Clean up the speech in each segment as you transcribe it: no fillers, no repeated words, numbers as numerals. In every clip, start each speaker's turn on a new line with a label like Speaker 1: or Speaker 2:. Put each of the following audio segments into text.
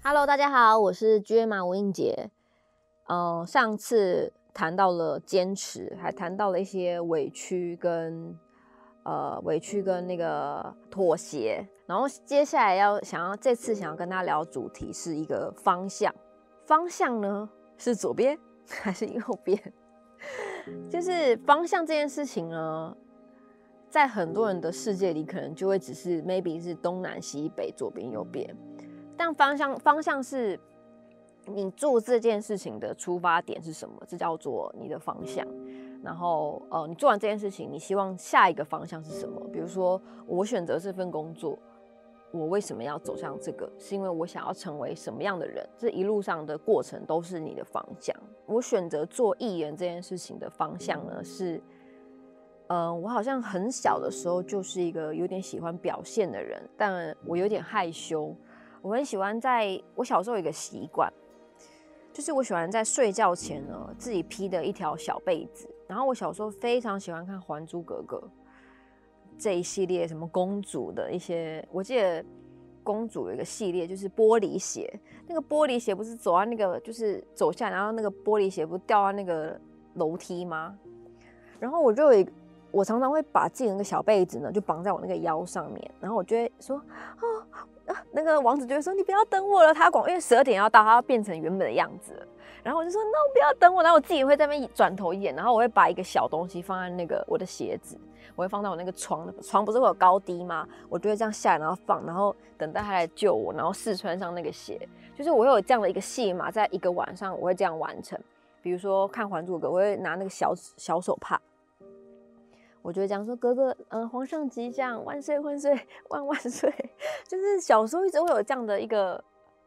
Speaker 1: Hello， 大家好，我是 Gemma 吴映洁。上次谈到了坚持，还谈到了一些委屈跟那个妥协。然后接下来这次想要跟大家聊的主题是一个方向。方向呢是左边还是右边？就是方向这件事情呢，在很多人的世界里，可能就会只是 maybe 是东南西北、左边右边。但方向是你做这件事情的出发点是什么？这叫做你的方向。然后你做完这件事情，你希望下一个方向是什么？比如说我选择这份工作，我为什么要走向这个？是因为我想要成为什么样的人？这一路上的过程都是你的方向。我选择做艺人这件事情的方向呢是，我好像很小的时候就是一个有点喜欢表现的人，但我有点害羞。我很喜欢我小时候有一个习惯，就是我喜欢在睡觉前呢自己披的一条小被子。然后我小时候非常喜欢看《还珠格格》这一系列什么公主的一些，我记得公主有一个系列就是玻璃鞋，那个玻璃鞋不是走到那个就是走下来，然后那个玻璃鞋不是掉到那个楼梯吗？然后我常常会把自己那个小被子呢就绑在我那个腰上面，然后我就会说那个王子就会说你不要等我了，他因为12点要到，他要变成原本的样子了。然后我就说那我不要等我，然后我自己会在那边转头演，然后我会把一个小东西放在那个我的鞋子，我会放到我那个床不是会有高低吗？我就会这样下来，然后放，然后等待他来救我，然后试穿上那个鞋。就是我会有这样的一个戏码，在一个晚上我会这样完成。比如说看《还珠格格》，我会拿那个小手帕。我就会这样说：“哥哥，皇上吉祥，万岁万岁万万岁！”就是小时候一直会有这样的一个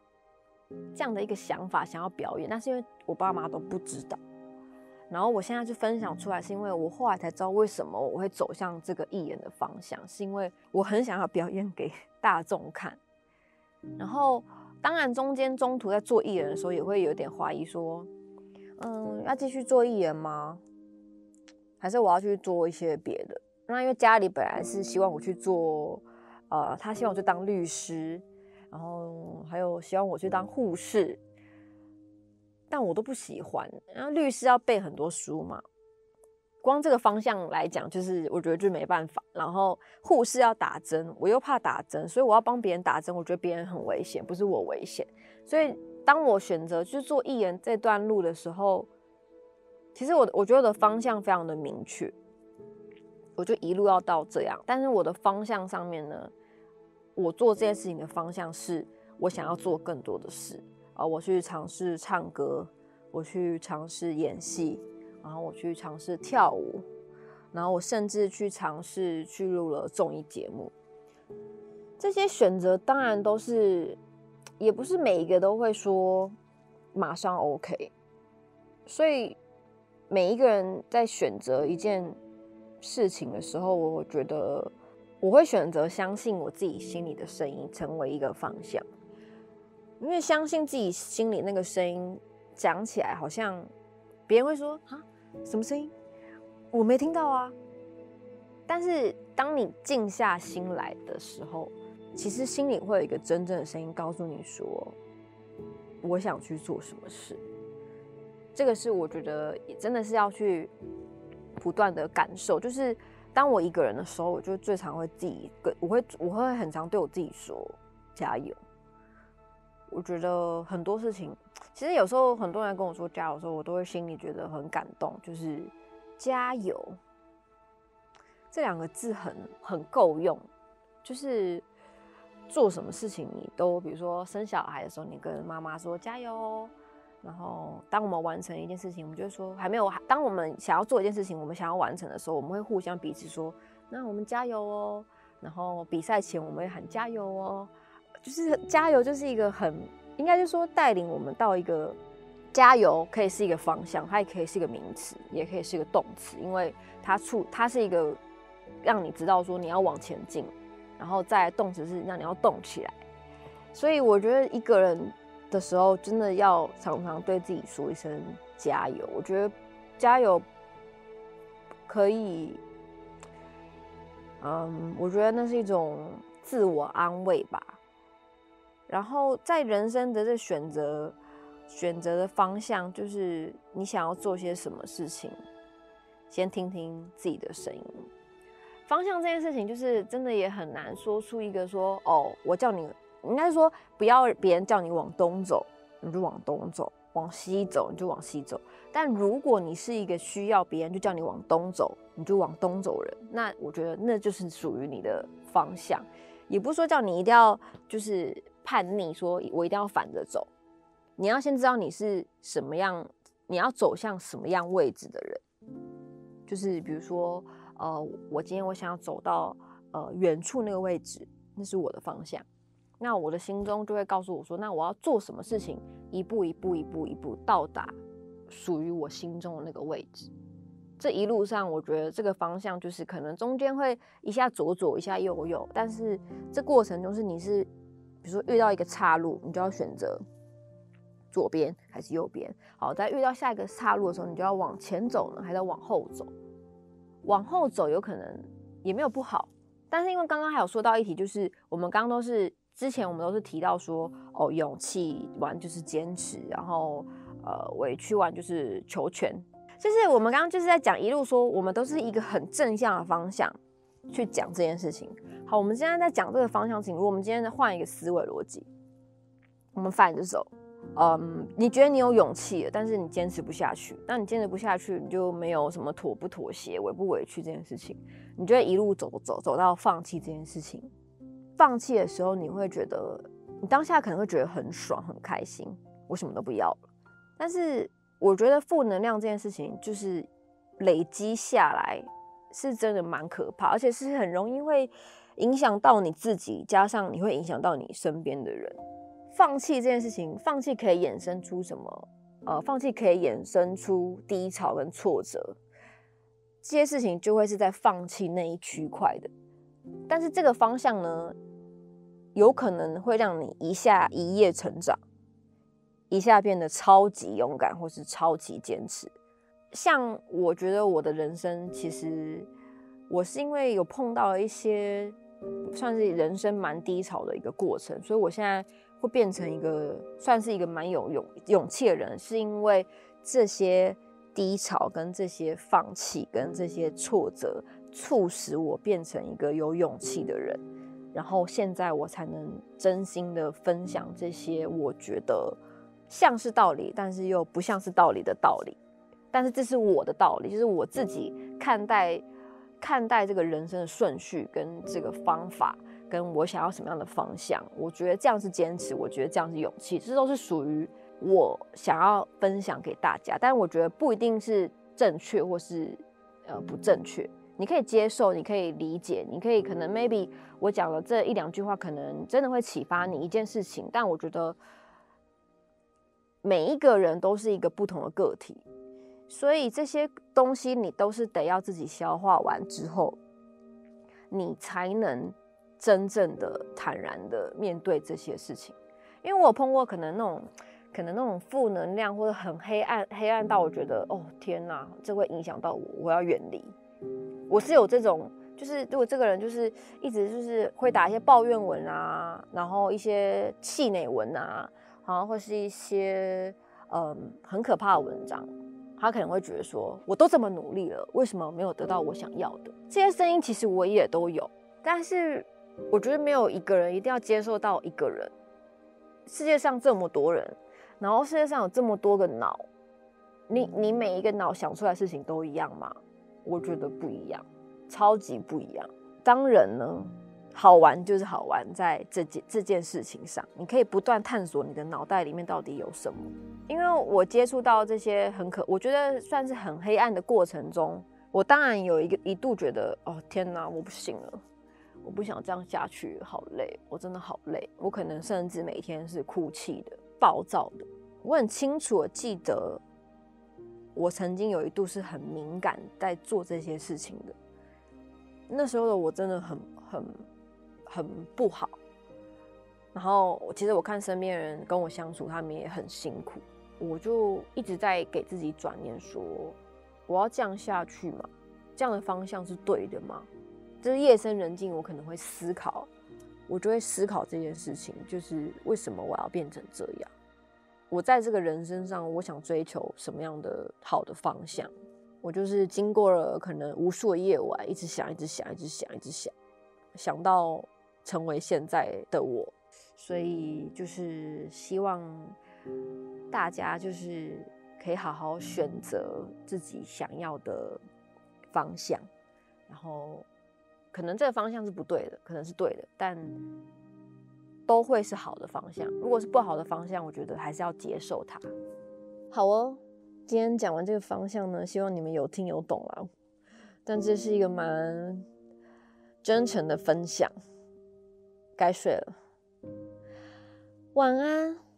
Speaker 1: 想法，想要表演，但是因为我爸妈都不知道。然后我现在就分享出来，是因为我后来才知道为什么我会走向这个艺人的方向，是因为我很想要表演给大众看。然后当然中途在做艺人的时候，也会有点怀疑说，要继续做艺人吗？还是我要去做一些别的？那因为家里本来是希望我去做，他希望我去当律师，然后还有希望我去当护士，但我都不喜欢。然后律师要背很多书嘛，光这个方向来讲，就是我觉得就没办法。然后护士要打针，我又怕打针，所以我要帮别人打针，我觉得别人很危险，不是我危险。所以当我选择去做艺人这段路的时候，其实我觉得我的方向非常的明确，我就一路要到这样。但是我的方向上面呢，我做这件事情的方向是我想要做更多的事我去尝试唱歌，我去尝试演戏，然后我去尝试跳舞，然后我甚至去尝试去录了综艺节目。这些选择当然都是，也不是每一个都会说马上 OK， 所以每一个人在选择一件事情的时候，我觉得我会选择相信我自己心里的声音，成为一个方向。因为相信自己心里那个声音，讲起来好像别人会说啊，什么声音？我没听到啊。但是当你静下心来的时候，其实心里会有一个真正的声音告诉你说，我想去做什么事。这个是我觉得真的是要去不断的感受，就是当我一个人的时候，我就最常会我会很常对我自己说加油。我觉得很多事情，其实有时候很多人跟我说加油的时候，我都会心里觉得很感动，就是加油这2个字很够用，就是做什么事情你都，比如说生小孩的时候，你跟妈妈说加油哦。然后，当我们完成一件事情，我们就会说当我们想要做一件事情，我们想要完成的时候，我们会互相彼此说，那我们加油哦。然后比赛前我们会喊加油哦，就是加油就是一个应该就是说带领我们到一个加油可以是一个方向，它也可以是一个名词，也可以是一个动词，因为它是一个让你知道说你要往前进，然后再来动词是让你要动起来。所以我觉得一个人的时候，真的要常常对自己说一声加油。我觉得加油可以，我觉得那是一种自我安慰吧。 然后在人生的这选择的方向，就是你想要做些什么事情，先听听自己的声音。方向这件事情，就是真的也很难说出一个说，哦，我叫你，应该说不要别人叫你往东走，你就往东走；往西走，你就往西走。但如果你是一个需要别人就叫你往东走，你就往东走人，那我觉得那就是属于你的方向。也不是说叫你一定要就是叛逆，说我一定要反着走。你要先知道你是什么样，你要走向什么样位置的人。就是比如说，我今天我想要走到远处那个位置，那是我的方向。那我的心中就会告诉我说，那我要做什么事情，一步一步到达属于我心中的那个位置。这一路上，我觉得这个方向就是可能中间会一下左一下右，但是这过程中是你是，比如说遇到一个岔路，你就要选择左边还是右边。好，在遇到下一个岔路的时候，你就要往前走呢，还是要往后走？往后走有可能也没有不好，但是因为刚刚还有说到一题，就是我们刚刚都是之前我们都是提到说，哦，勇气完就是坚持，然后委屈完就是求全。就是我们刚刚就是在讲一路说，我们都是一个很正向的方向去讲这件事情。好，我们现在在讲这个方向性，如果我们今天换一个思维逻辑，我们反着走。你觉得你有勇气了，但是你坚持不下去。那你坚持不下去，你就没有什么妥不妥协、委不委屈这件事情，你就会一路走到放弃这件事情。放弃的时候，你会觉得，你当下可能会觉得很爽、很开心，我什么都不要了。但是我觉得负能量这件事情，就是累积下来是真的蛮可怕，而且是很容易会影响到你自己，加上你会影响到你身边的人。放弃这件事情，放弃可以衍生出什么？放弃可以衍生出低潮跟挫折，这些事情就会是在放弃那一区块的。但是这个方向呢，有可能会让你一下一夜成长，一下变得超级勇敢，或是超级坚持。像我觉得我的人生，其实我是因为有碰到了一些算是人生蛮低潮的一个过程，所以我现在会变成一个算是一个蛮有勇气的人，是因为这些低潮跟这些放弃跟这些挫折，促使我变成一个有勇气的人。然后现在我才能真心的分享这些我觉得像是道理，但是又不像是道理的道理。但是这是我的道理，就是我自己看待这个人生的顺序跟这个方法。跟我想要什么样的方向，我觉得这样是坚持，我觉得这样是勇气，这都是属于我想要分享给大家。但我觉得不一定是正确或是不正确，你可以接受，你可以理解，你可以可能 maybe 我讲的这一两句话可能真的会启发你一件事情，但我觉得每一个人都是一个不同的个体，所以这些东西你都是得要自己消化完之后，你才能真正的坦然的面对这些事情。因为我有碰过可能那种负能量或者很黑暗到我觉得哦天哪，这会影响到我要远离。我是有这种，就是如果这个人就是一直就是会打一些抱怨文啊，然后一些气馁文啊，好像或是一些很可怕的文章，他可能会觉得说我都这么努力了，为什么没有得到我想要的？这些声音其实我也都有，但是我觉得没有一个人一定要接受到一个人。世界上这么多人，然后世界上有这么多个脑，你每一个脑想出来的事情都一样吗？我觉得不一样，超级不一样。当然呢，好玩就是好玩在这件事情上，你可以不断探索你的脑袋里面到底有什么。因为我接触到这些我觉得算是很黑暗的过程中，我当然有一度觉得哦天哪，我不行了。我不想这样下去，好累，我真的好累。我可能甚至每天是哭泣的、暴躁的。我很清楚的记得，我曾经有一度是很敏感在做这些事情的。那时候的我真的很不好。然后其实我看身边人跟我相处，他们也很辛苦。我就一直在给自己转念说，我要这样下去吗？这样的方向是对的吗？就是夜深人静，我可能会思考我就会思考这件事情，就是为什么我要变成这样？我在这个人生上，我想追求什么样的好的方向？我就是经过了可能无数的夜晚，一直想，想到成为现在的我。所以就是希望大家就是可以好好选择自己想要的方向，然后可能这个方向是不对的，可能是对的，但都会是好的方向。如果是不好的方向，我觉得还是要接受它。好哦，今天讲完这个方向呢，希望你们有听有懂啦。但这是一个蛮真诚的分享。该睡了，晚安。